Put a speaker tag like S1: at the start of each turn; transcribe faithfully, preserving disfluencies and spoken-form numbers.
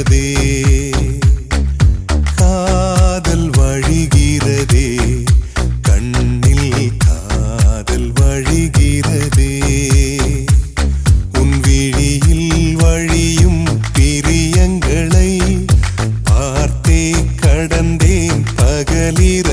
S1: வழிகிறதே காதல் வழிகிறதே கண்ணில் காதல் வழிகிறதே உன் விழியில் வழியும் பிரியங்களை பார்த்தே கடந்தேன் பகலிர